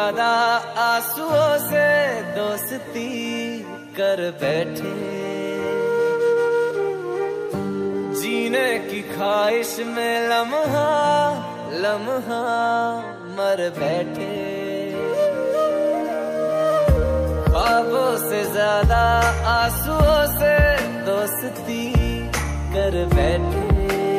ज्यादा आंसुओं से दोस्ती कर बैठे, जीने की ख्वाहिश में लम्हा लम्हा मर बैठे। ख्वाबों से ज्यादा आंसुओं से दोस्ती कर बैठे,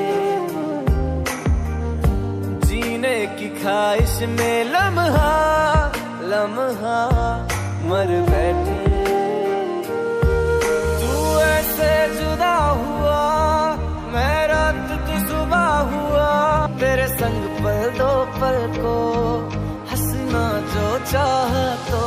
जीने की ख्वाहिश में लम्हा लम्हा मर बैठे। तू ऐसे जुदा हुआ, मैं रात तू सुबह हुआ, तेरे संग पल दो पल को हंसना जो चाह तो।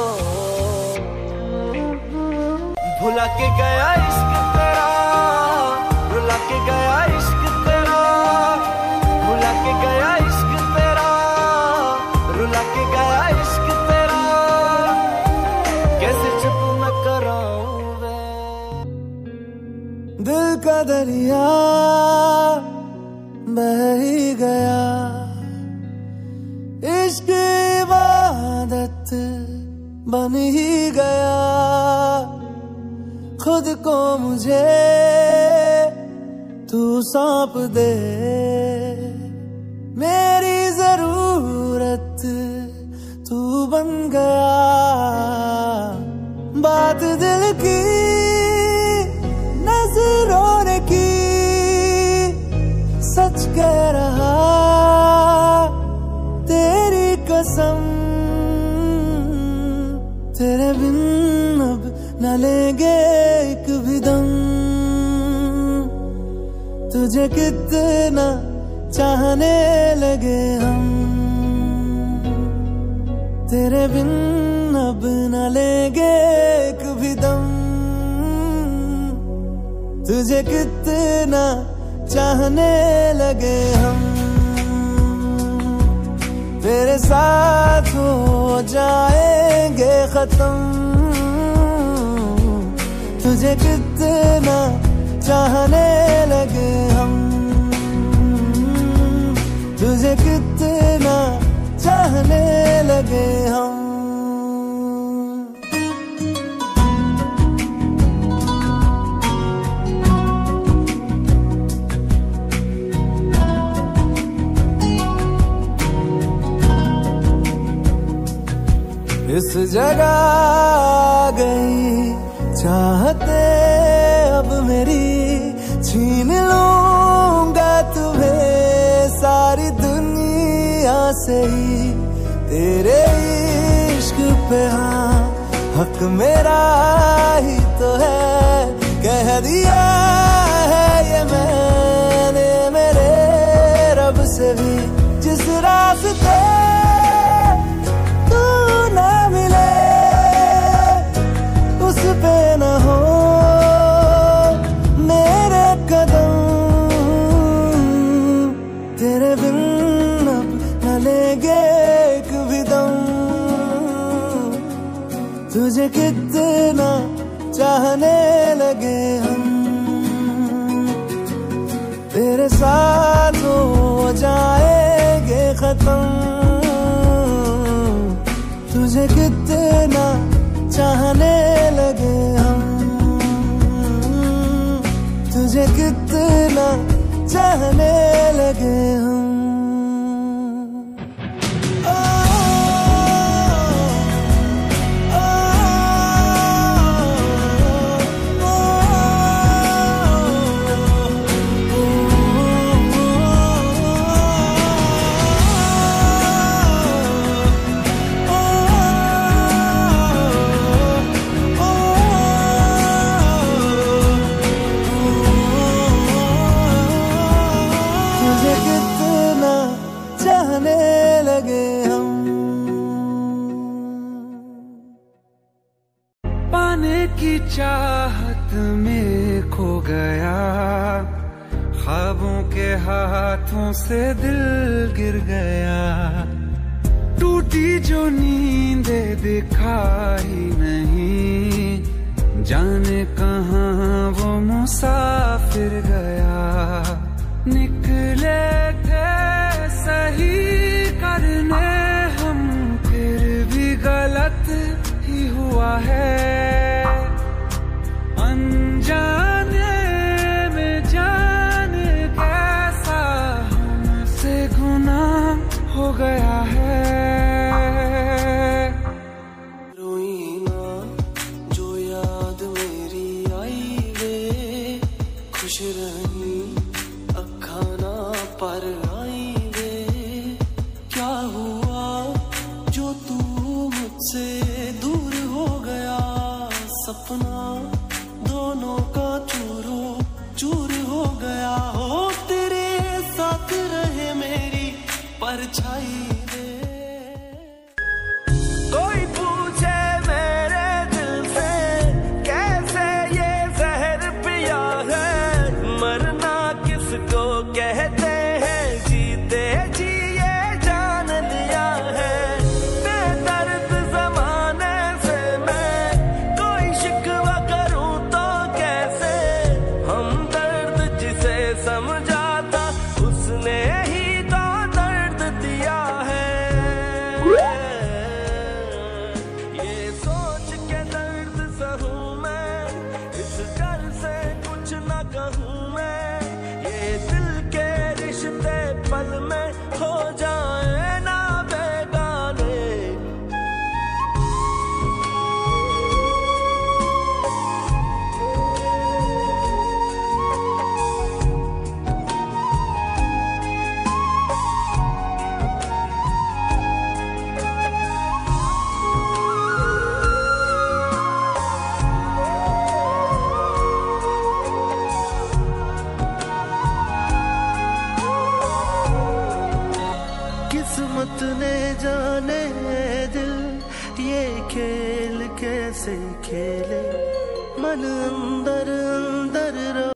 भुला के गया इश्क तेरा, रुला के गया इश्क तेरा, भुला के गया इश्क तेरा, रुला के गया इश्क तेरा, कैसे चुप मैं कराऊं वे। दिल का दरिया बह ही गया, इश्क इबादत बन ही गया, खुद को मुझे तू सौंप दे, मेरी जरूरत तू बन गया। बात दिल की नजरों ने की, सच कह रहा तेरी कसम, तेरे बिन अब न लेंगे एक भी दम। तुझे कितना चाहने लगे हम, तेरे बिन अब न लेंगे एक भी दम। तुझे कितना चाहने लगे हम, तेरे साथ हो जाएंगे खत्म। तुझे कितना चाहने लगे हम, तुझे कितना चाहने लगे हम। इस जगह गई चाहते अब मेरी, छीन लूंगा तुम्हें सारी दुनिया से ही। तेरे इश्क पे हाँ हक मेरा ही तो है, कह दिया है ये मैंने मेरे रब से भी। जिस रास्ते तू ना मिले उस पे न हो मेरे कदम, तेरे बिन अब न लेंगे एक भी दम। तुझे कितना चाहने लगे हम, तेरे साथ हो जाएंगे खत्म। तुझे कितना चाहने लगे हम, तुझे कितना चाहने लगे हम। की चाहत में खो गया, ख्वाबों के हाथों से दिल गिर गया। टूटी जो नींदे दिखाई नहीं, जाने कहाँ वो मुसाफिर गया। निकले थे सही करने हम, फिर है, अनजाने में जाने कैसा हमसे गुनाह हो गया है। रोई ना जो याद मेरी आई वे, खुश रही अखा ना पर आई वे। क्या हुआ जो तू मुझसे दूर हो गया, सपना दोनों का चूरो चूर हो गया। हो तेरे साथ रहे मेरी परछाई वे। कोई पूछे मेरे दिल से कैसे ये जहर पिया है, मरना किसको कहते हैं, जीते जी ये जान लिया है। बेदर्द जमाने से मैं कोई शिकवा करूं तो कैसे, हमदर्द जिसे समझा था उसने ही तो दर्द दिया है। ये सोच के दर्द सहूं मैं, इस डर से कुछ न कहूं मैं, ये दिल के रिश्ते पल में हो जाए ना बेगाने। किस्मत ने जाने दिल ये खेल कैसे खेले, मन अंदर अंदर